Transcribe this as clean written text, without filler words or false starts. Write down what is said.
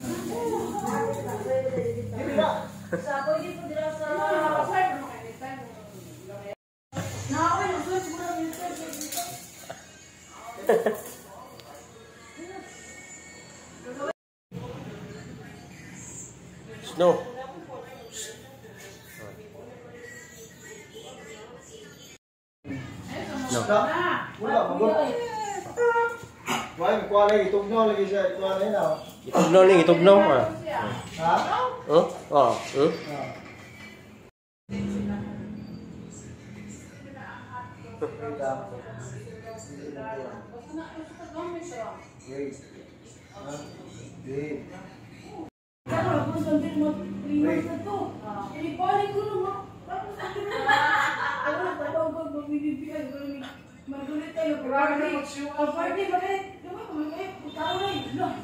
Snow. Why qua đây itugnaw lagi siya, qua đây nào. Itugnaw ning itugnaw. Ha? Oh, oh, Magulit tayo. Party, bakit? Tahu na yun.